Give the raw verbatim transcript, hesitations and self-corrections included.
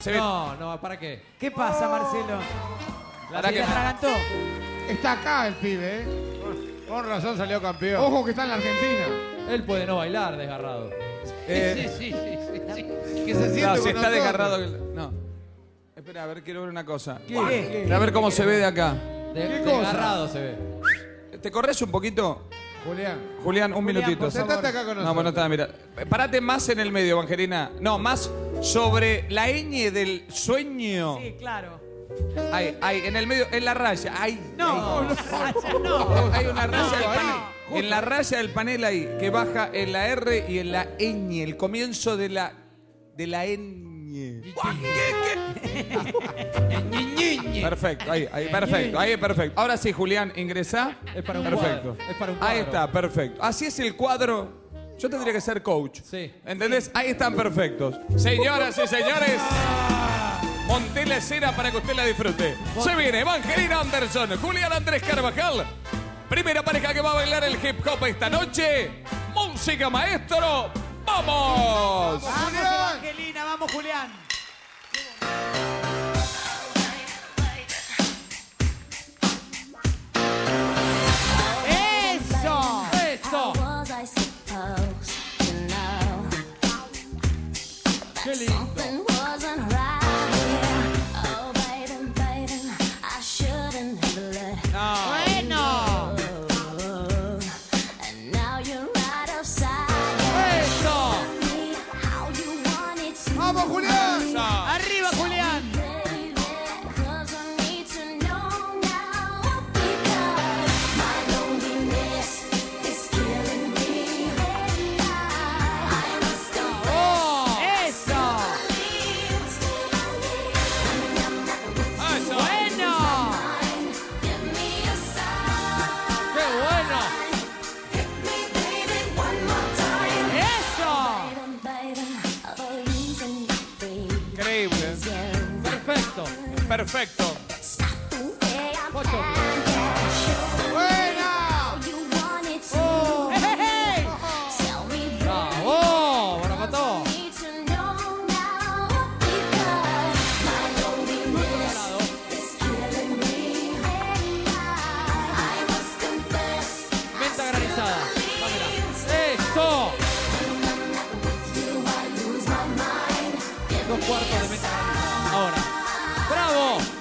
Se ve. No, no, ¿para qué? ¿Qué pasa, Marcelo? ¿Para ¿Se qué? le atragantó? Está acá el pibe, ¿eh? Con razón salió campeón. Ojo que está en la Argentina. Él puede no bailar desgarrado. Eh, Sí, sí, sí, sí, sí. Que se siente no, con si está nosotros. desgarrado. No. Espera, a ver, quiero ver una cosa. ¿Qué? A ver cómo se ve de acá. De- ¿Qué cosa? desgarrado se ve. ¿Te corres un poquito? Julián. Julián, un Julián, minutito. por favor. Sentate acá con nosotros. No, bueno, está, mira. Parate más en el medio, Evangelina. No, más sobre la ñ del sueño. Sí, claro. Ahí, ahí, en el medio, en la raya. Ahí. No, ahí. no, no. Hay una raya del ahí, panel. justo. En la raya del panel ahí, que baja en la R y en la ñ, el comienzo de la de la ñ. Perfecto, ahí, ahí, perfecto, ahí, perfecto. Ahora sí, Julián, ingresá. Es para un Perfecto. cuadro. Es para un Ahí cuadro. está, perfecto. Así es el cuadro. Yo tendría que ser coach. Sí. ¿Entendés? Ahí están perfectos. Señoras y señores, monté la escena para que usted la disfrute. Se viene Evangelina Anderson, Julián Andrés Carvajal. Primera pareja que va a bailar el hip hop esta noche. Música, maestro. ¡Vamos! Vamos, Evangelina, vamos, Julián. ¡Eso! ¡Eso! Was I supposed to know ¡Qué lindo! something wasn't right here? Oh, baby, baby, I shouldn't have let Bueno. go. And now you're right outside. ¡Eso! Me how you want it to ¡Vamos, Julián! ¡Arriba, Julián! baby, 'cause I need to know now. Because my loneliness is killing me. I must ¡Oh! ¡Eso! ¡Eso! ¡Bueno! give me a sign. ¡Qué bueno! Hit me, baby, one more time. ¡Eso! Baby, baby, the reason you breathe Increíble. is you. Perfecto. Perfecto. Stop the way I'm Ocho. acting. Show me ¡Buena! how you want it to. ¡Hey, hey! Tell me, ¡Bravo! ¡Bueno, mató! need to know now. Because my loneliness is killing me. I must confess. Menta granizada. Dámela. ¡Eso! You, I lose my mind. Give Dos me cuartos a de menta sign. granizada. Ahora. ¡Bravo!